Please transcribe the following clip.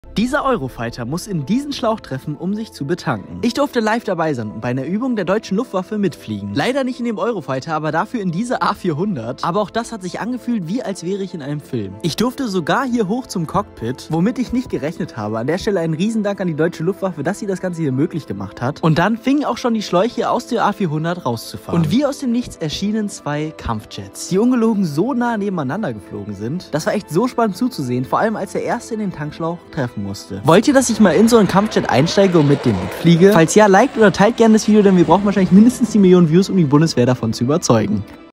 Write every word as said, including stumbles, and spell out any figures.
Dieser Eurofighter muss in diesen Schlauch treffen, um sich zu betanken. Ich durfte live dabei sein und bei einer Übung der deutschen Luftwaffe mitfliegen. Leider nicht in dem Eurofighter, aber dafür in dieser A vierhundert. Aber auch das hat sich angefühlt, wie als wäre ich in einem Film. Ich durfte sogar hier hoch zum Cockpit, womit ich nicht gerechnet habe. An der Stelle einen Riesendank an die deutsche Luftwaffe, dass sie das Ganze hier möglich gemacht hat. Und dann fingen auch schon die Schläuche aus der A vierhundert rauszufahren. Und wie aus dem Nichts erschienen zwei Kampfjets, die ungelogen so nah nebeneinander geflogen sind. Das war echt so spannend zuzusehen, vor allem als der erste in den Tankschlauch treffen musste. Wollt ihr, dass ich mal in so einen Kampfjet einsteige und mit dem mitfliege? Falls ja, liked oder teilt gerne das Video, denn wir brauchen wahrscheinlich mindestens die Millionen Views, um die Bundeswehr davon zu überzeugen.